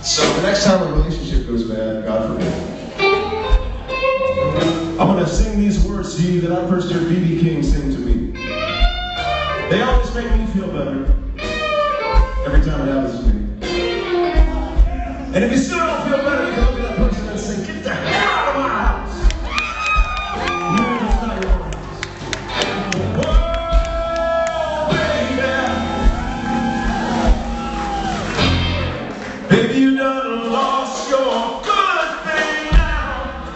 So the next time a relationship goes bad, God forbid, I'm going to sing these words to you that I first heard B.B. King sing to me. They always make me feel better every time it happens to me. And if you still don't feel better, you can look at that person and say, get the hell out of my house. You're just not your own house. Whoa, baby. Baby, you done lost your good thing now.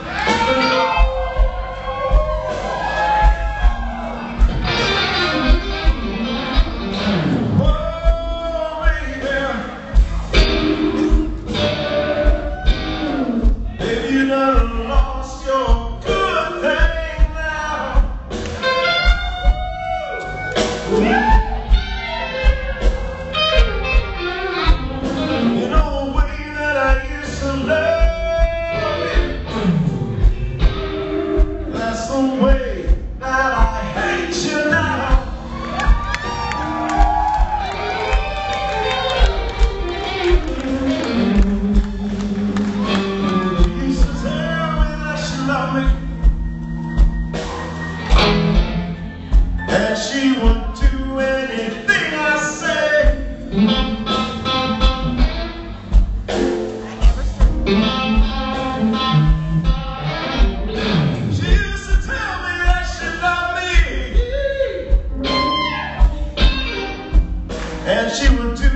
And she would do anything I say. She used to tell me that she loved me, and she would do